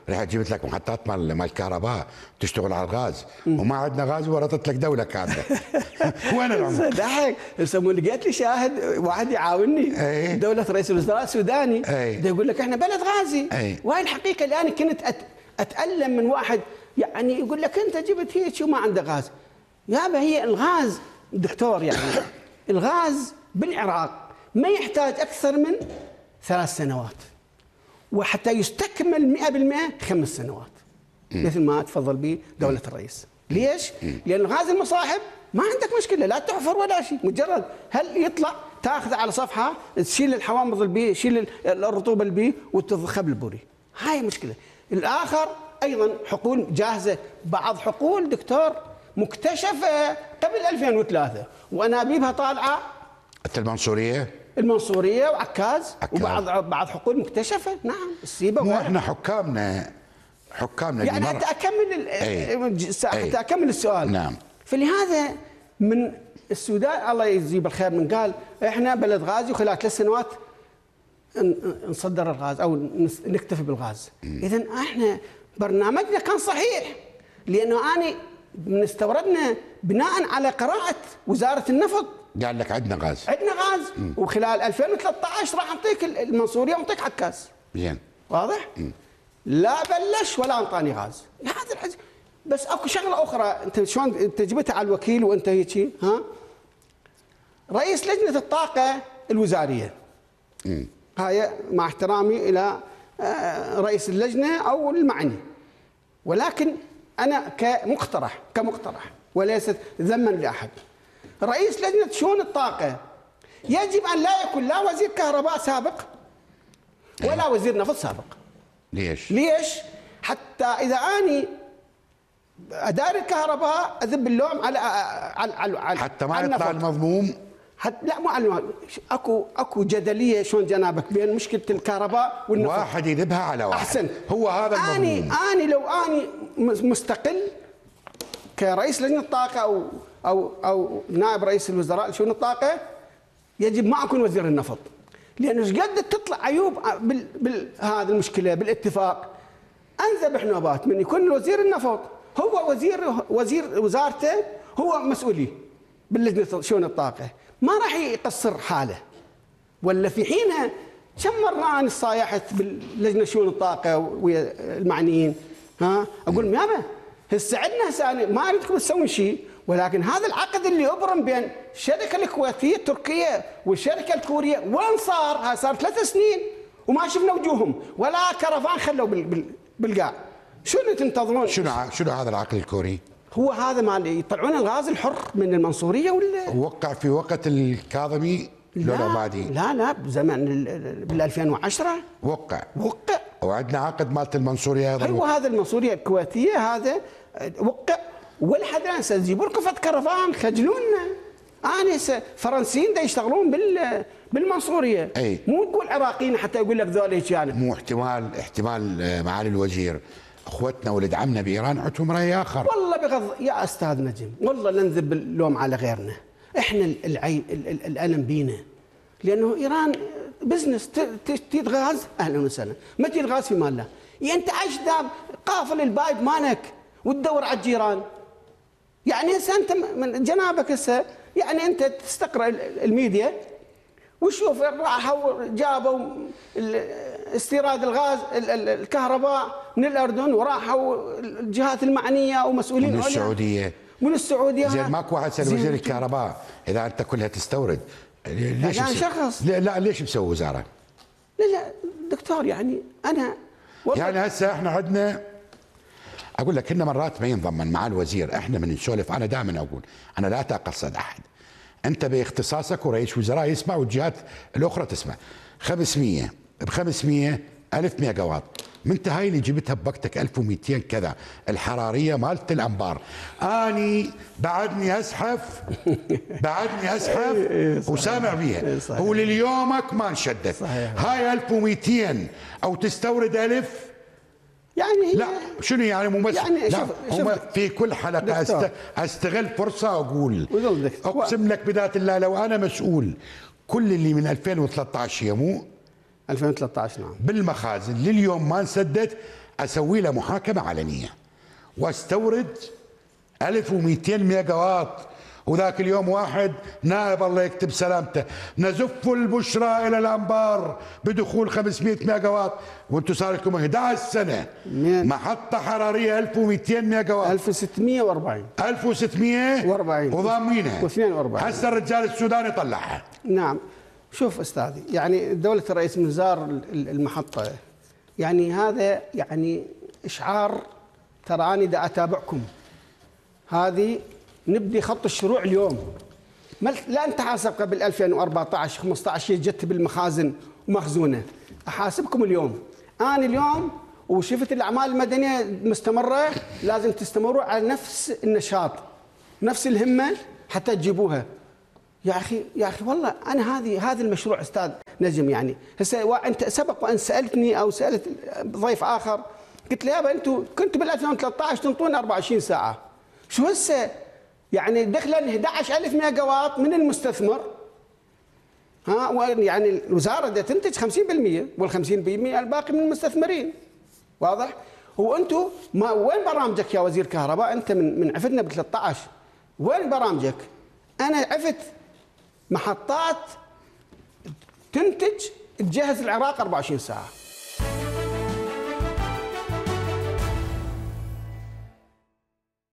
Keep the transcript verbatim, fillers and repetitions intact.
رحت جبت لك محطات مال مال الكهرباء تشتغل على الغاز، وما عندنا غاز ورطت لك دوله كامله. وين العمق؟ ضحك يسمون لقيت لي شاهد واحد يعاونني أيه. دوله رئيس الوزراء السوداني أيه. يقول لك احنا بلد غازي. أيه. وهي الحقيقه اللي انا كنت أت... اتالم من واحد يعني يقول لك انت جبت هيك وما عنده غاز. يابا هي الغاز دكتور يعني الغاز بالعراق ما يحتاج اكثر من ثلاث سنوات، وحتى يستكمل مئة بالمئة خمس سنوات مثل ما تفضل به دولة الرئيس. ليش؟ لأن غاز المصاحب ما عندك مشكلة، لا تحفر ولا شيء، مجرد هل يطلع تاخذه على صفحة تشيل الحوامض البي، تشيل الرطوبة البي وتضخها بالبوري. هاي مشكلة. الآخر أيضا حقول جاهزة، بعض حقول دكتور مكتشفة قبل ألفين وثلاثة وأنابيبها طالعة. المنصورية المنصورية وعكاز, عكاز. وبعض بعض حقول مكتشفة. نعم السيبة. مو احنا حكامنا حكامنا يعني حتى اكمل أي. حتى اكمل السؤال. نعم. فلهذا من السودان الله يجزيه بالخير من قال احنا بلد غازي وخلال ثلاث سنوات نصدر الغاز او نكتفي بالغاز. اذا احنا برنامجنا كان صحيح، لانه اني من استوردنا بناء على قراءة وزارة النفط قال لك عندنا غاز عندنا غاز مم. وخلال ألفين وثلاثة عشر راح نعطيك المنصورية ونعطيك عكاز. زين. واضح؟ مم. لا بلش ولا انطاني غاز. هذا الحز... بس اكو شغله اخرى انت شلون انت جبتها على الوكيل وانت هيك ها؟ رئيس لجنه الطاقه الوزاريه. امم هاي مع احترامي الى رئيس اللجنه او المعني. ولكن انا كمقترح كمقترح وليست ذما لاحد. رئيس لجنه شؤون الطاقه يجب ان لا يكون لا وزير كهرباء سابق ولا وزير نفط سابق. ليش؟ ليش؟ حتى إذا أني أداري الكهرباء أذب اللوم على على على حتى ما يطلع المضموم. حتى لا مو على اكو اكو جدليه شلون جنابك بين مشكله الكهرباء والنفط. واحد يذبها على واحد. احسن. هو هذا المضموم. اني اني لو اني مستقل كرئيس لجنه الطاقه او او او نائب رئيس الوزراء لشؤون الطاقه يجب ما اكون وزير النفط. لانه ايش قد تطلع عيوب بال... بال... هذه المشكله بالاتفاق. انذبح نوبات من يكون وزير النفط هو وزير وزير وزارته هو مسؤولي باللجنه شؤون الطاقه، ما راح يقصر حاله. ولا في حينها كم مره انا صايحت باللجنه شؤون الطاقه ويا المعنيين ها اقول لهم يابا هسه عندنا هسه ما اريدكم تسوون شيء، ولكن هذا العقد اللي ابرم بين الشركه الكويتيه التركيه والشركه الكوريه وين صار؟ هاي صار ثلاث سنين وما شفنا وجوههم ولا كرفان خلوا بالقاع. شنو تنتظرون؟ شنو شنو هذا العقد الكوري؟ هو هذا مال يطلعون الغاز الحر من المنصوريه ولا وقع في وقت الكاظمي؟ لا لا بعدي. لا لا بزمان بال ألفين وعشرة وقع وقع وعندنا عقد مالت المنصوريه ايضا. ايوه هذا المنصوريه الكويتيه هذا وقع. ولحد الان سيجيبوا لكم فد كرفان خجلونا. انا هسه فرنسيين دا يشتغلون بال بالمنصوريه. أي. مو تقول عراقيين حتى يقول لك ذول هيك يعني. مو احتمال احتمال معالي الوزير اخوتنا ولد عمنا بايران عندهم راي اخر. والله بغض يا استاذ نجم والله لا نذب اللوم على غيرنا. احنا العي... الالم بينا. لانه ايران بزنس تريد غاز اهلا وسهلا، ما تريد غاز في مال الله. يعني انت عايش قافل البايب مالك وتدور على الجيران. يعني هسه انت من جنابك هسه يعني انت تستقرا الميديا وشوف راحوا جابوا استيراد الغاز الكهرباء من الاردن وراحوا الجهات المعنيه ومسؤولين من السعوديه من السعوديه. زين ماكو واحد سال وزير الكهرباء اذا انت كلها تستورد ليش يعني شخص لا, لا ليش مسوي وزاره؟ لا لا دكتور يعني انا يعني هسه احنا عندنا اقول لك كنا مرات ما ينضمن مع الوزير. احنا من نسولف انا دائما اقول انا لا اتقصد احد، انت باختصاصك ورئيس وزراء يسمع والجهات الاخرى تسمع. خمسمئة ب خمسمئة ألف ميجا واط من هاي اللي جبتها بوقتك ألف ومئتين كذا الحراريه مالت الانبار. اني بعدني اسحف بعدني اسحف وسامع بيها ولليومك ما انشدت. هاي ألف ومئتين او تستورد ألف يعني لا شنو يعني ممثل يعني لا شوف هم في كل حلقه است... استغل فرصه اقول اقسم لك بذات الله لو انا مسؤول كل اللي من ألفين وثلاثة عشر يمو ألفين وثلاثة عشر نعم بالمخازن لليوم ما انسدت اسوي له محاكمه علنيه واستورد ألف ومئتين ميجا واط. وذاك اليوم واحد نائب الله يكتب سلامته نزف البشرى الى الانبار بدخول خمسمئة ميجا واط، وانتم صار لكم احد عشر سنه محطه حراريه ألف ومئتين ميجا واط ألف وستمئة وأربعين ألف وستمئة وأربعين وضامينها واثنين وأربعين. هسه الرجال السوداني طلعها. نعم. شوف استاذي، يعني دوله الرئيس من زار المحطه، يعني هذا يعني اشعار، ترى اني دا اتابعكم، هذه نبدي خط الشروع اليوم، لا انت حاسب قبل ألفين وأربعة عشر خمسة عشر جت بالمخازن ومخزونه، احاسبكم اليوم. انا اليوم وشفت الاعمال المدنيه مستمره، لازم تستمروا على نفس النشاط نفس الهمه حتى تجيبوها. يا اخي يا اخي والله انا هذه هذا المشروع استاذ نجم، يعني هسه انت سبق وان سالتني او سالت ضيف اخر، قلت له يابا انتم كنتوا بال ألفين وثلاثة عشر تنطونا أربعة وعشرين ساعه، شو هسه يعني دخلا أحد عشر ألف ميجا واط من المستثمر، ها يعني الوزاره بدها تنتج خمسين بالمئة وال50 بالمئة الباقي من المستثمرين، واضح؟ وانتم ما وين برامجك يا وزير كهرباء؟ انت من من عفتنا ب ثلاثة عشر، وين برامجك؟ انا عفت محطات تنتج تجهز العراق أربعة وعشرين ساعه.